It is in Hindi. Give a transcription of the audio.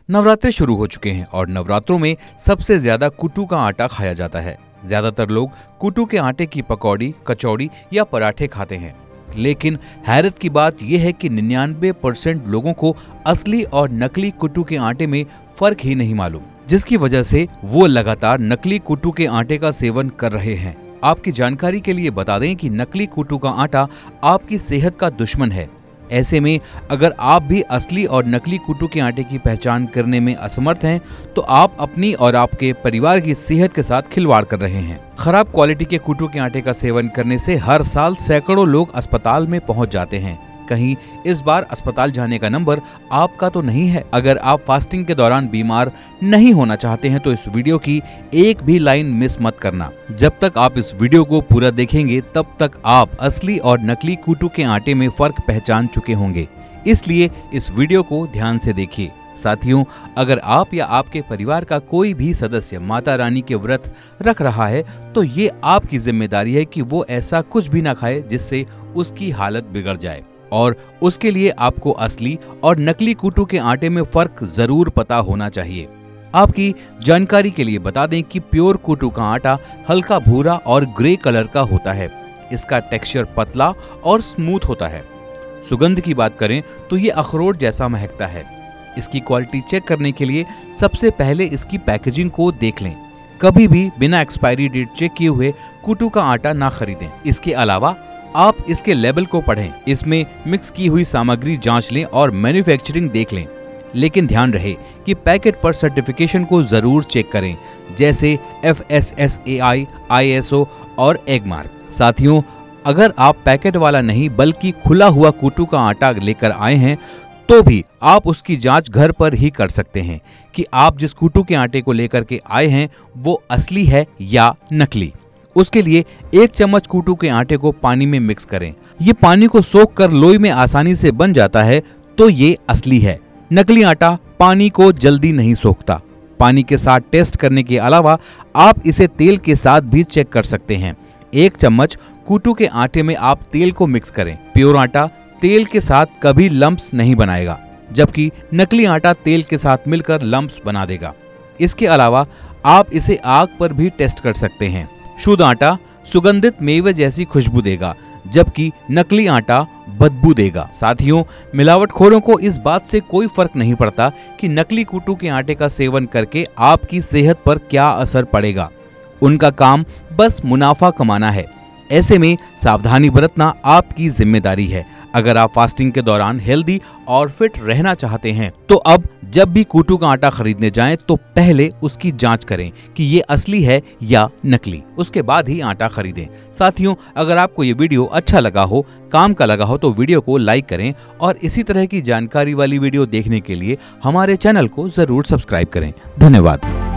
नवरात्रे शुरू हो चुके हैं और नवरात्रों में सबसे ज्यादा कुट्टू का आटा खाया जाता है। ज्यादातर लोग कुट्टू के आटे की पकौड़ी, कचौड़ी या पराठे खाते हैं, लेकिन हैरत की बात यह है कि 99% लोगों को असली और नकली कुट्टू के आटे में फर्क ही नहीं मालूम, जिसकी वजह से वो लगातार नकली कुट्टू के आटे का सेवन कर रहे हैं। आपकी जानकारी के लिए बता दें कि नकली कुट्टू का आटा आपकी सेहत का दुश्मन है। ऐसे में अगर आप भी असली और नकली कुट्टू के आटे की पहचान करने में असमर्थ हैं, तो आप अपनी और आपके परिवार की सेहत के साथ खिलवाड़ कर रहे हैं। खराब क्वालिटी के कुट्टू के आटे का सेवन करने से हर साल सैकड़ों लोग अस्पताल में पहुंच जाते हैं। कहीं इस बार अस्पताल जाने का नंबर आपका तो नहीं है। अगर आप फास्टिंग के दौरान बीमार नहीं होना चाहते हैं तो इस वीडियो की एक भी लाइन मिस मत करना। जब तक आप इस वीडियो को पूरा देखेंगे तब तक आप असली और नकली कुट्टू के आटे में फर्क पहचान चुके होंगे, इसलिए इस वीडियो को ध्यान से देखिए। साथियों, अगर आप या आपके परिवार का कोई भी सदस्य माता रानी के व्रत रख रहा है तो ये आपकी जिम्मेदारी है कि वो ऐसा कुछ भी ना खाए जिससे उसकी हालत बिगड़ जाए, और उसके लिए आपको असली और नकली कुट्टू के आटे में फर्क जरूर पता होना चाहिए। आपकी जानकारी के लिए बता दें कि प्योर कुट्टू का आटा हल्का भूरा और ग्रे कलर का होता है। इसका टेक्सचर पतला और स्मूथ होता है। सुगंध की बात करें तो ये अखरोट जैसा महकता है। इसकी क्वालिटी चेक करने के लिए सबसे पहले इसकी पैकेजिंग को देख लें। कभी भी बिना एक्सपायरी डेट चेक किए हुए कुट्टू का आटा ना खरीदें। इसके अलावा आप इसके लेबल को पढ़ें, इसमें मिक्स की हुई सामग्री जांच लें और मैन्युफैक्चरिंग देख लें। लेकिन ध्यान रहे कि पैकेट पर सर्टिफिकेशन को जरूर चेक करें, जैसे FSSAI, ISO और एग मार्क। साथियों, अगर आप पैकेट वाला नहीं बल्कि खुला हुआ कुट्टू का आटा लेकर आए हैं तो भी आप उसकी जांच घर पर ही कर सकते हैं कि आप जिस कुट्टू के आटे को लेकर के आए हैं वो असली है या नकली। उसके लिए 1 चम्मच कुट्टू के आटे को पानी में मिक्स करें। ये पानी को सोख कर लोई में आसानी से बन जाता है तो ये असली है। नकली आटा पानी को जल्दी नहीं सोखता। पानी के साथ टेस्ट करने के अलावा आप इसे तेल के साथ भी चेक कर सकते हैं। 1 चम्मच कुट्टू के आटे में आप तेल को मिक्स करें। प्योर आटा तेल के साथ कभी लम्प्स नहीं बनाएगा, जबकि नकली आटा तेल के साथ मिलकर लम्प्स बना देगा। इसके अलावा आप इसे आग पर भी टेस्ट कर सकते हैं। शुद्ध आटा सुगंधित मेवे जैसी खुशबू देगा, जबकि नकली आटा बदबू देगा। साथियों, मिलावटखोरों को इस बात से कोई फर्क नहीं पड़ता कि नकली कुट्टू के आटे का सेवन करके आपकी सेहत पर क्या असर पड़ेगा। उनका काम बस मुनाफा कमाना है। ऐसे में सावधानी बरतना आपकी जिम्मेदारी है। अगर आप फास्टिंग के दौरान हेल्दी और फिट रहना चाहते हैं तो अब जब भी कुट्टू का आटा खरीदने जाएं तो पहले उसकी जांच करें कि ये असली है या नकली, उसके बाद ही आटा खरीदें। साथियों, अगर आपको ये वीडियो अच्छा लगा हो, काम का लगा हो तो वीडियो को लाइक करें और इसी तरह की जानकारी वाली वीडियो देखने के लिए हमारे चैनल को जरूर सब्सक्राइब करें। धन्यवाद।